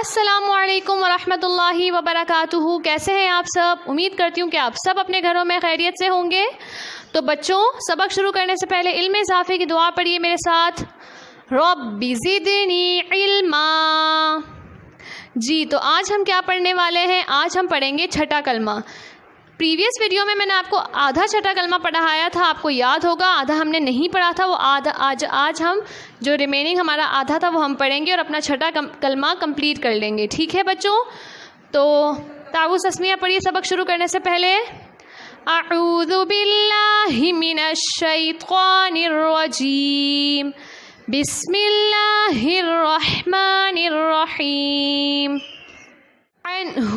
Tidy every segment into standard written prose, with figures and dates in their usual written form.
السلام علیکم ورحمۃ اللہ وبرکاتہ۔ کیسے ہیں آپ سب؟ امید کرتی ہوں کہ آپ سب اپنے گھروں میں خیریت سے ہوں گے۔ تو بچوں، سبق شروع کرنے سے پہلے علم اضافے کی دعا پڑھیے میرے ساتھ، رب زدنی علما۔ جی، تو آج ہم کیا پڑھنے والے ہیں؟ آج ہم پڑھیں گے چھٹا کلمہ۔ پریویس ویڈیو میں نے آپ کو آدھا چھٹا کلمہ پڑھایا تھا، آپ کو یاد ہوگا۔ آدھا ہم نے نہیں پڑھا تھا، وہ آج ہم جو ریمیننگ ہمارا آدھا تھا وہ ہم پڑھیں گے اور اپنا چھٹا کلمہ کمپلیٹ کر لیں گے، ٹھیک ہے بچوں؟ تو تعوذ تسمیہ پڑھیے سبق شروع کرنے سے پہلے۔ اعوذ باللہ من الشیطان الرجیم، بسم اللہ الرحمن الرحیم۔ عنہ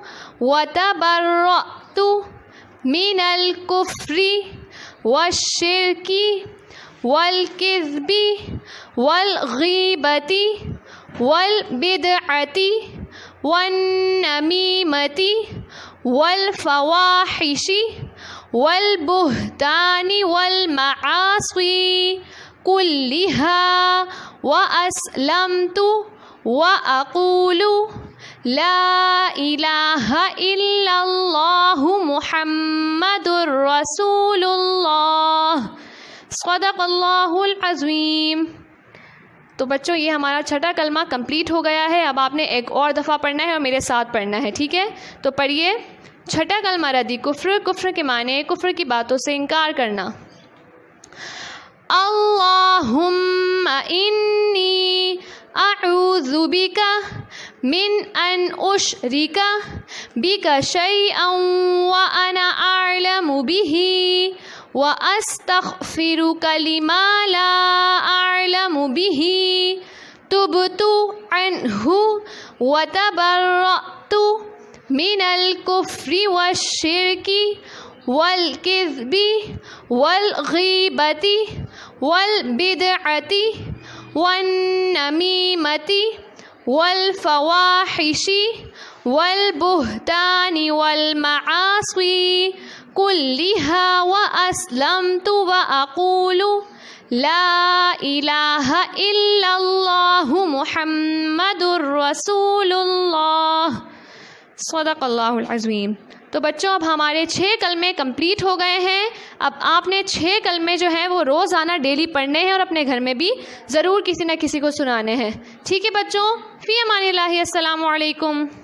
وتبرأت من الكفر والشرك والكذب والغیبة والبدعة والنميمة والفواحش والبهتان والمعاصي كلها وأسلمت وأقول لا الہ الا اللہ محمد رسول اللہ، صدق اللہ العظیم۔ تو بچوں، یہ ہمارا چھٹا کلمہ کمپلیٹ ہو گیا ہے۔ اب آپ نے ایک اور دفعہ پڑھنا ہے اور میرے ساتھ پڑھنا ہے، ٹھیک ہے؟ تو پڑھیے۔ چھٹا کلمہ ردی کفر، کفر کے معنی کفر کی باتوں سے انکار کرنا۔ اللہم انی اعوذ بک من ان اشرک بک شیئا وانا اعلم به واستغفرک لما لا اعلم به تبت عنہ وتبرأت من الکفر والشرک والکذب والغیبۃ والبدعۃ والنمیمۃ والفواحش والبہتان والمعاصی کلها واسلمت واقول لا الہ الا اللہ محمد رسول اللہ، صدق اللہ العظیم۔ تو بچوں، اب ہمارے 6 کلمے کمپلیٹ ہو گئے ہیں۔ اب آپ نے 6 کلمے جو ہیں وہ روزانہ ڈیلی پڑھنے ہیں اور اپنے گھر میں بھی ضرور کسی نہ کسی کو سنانے ہیں، ٹھیک ہے بچوں؟ فی امان اللہ، السلام علیکم۔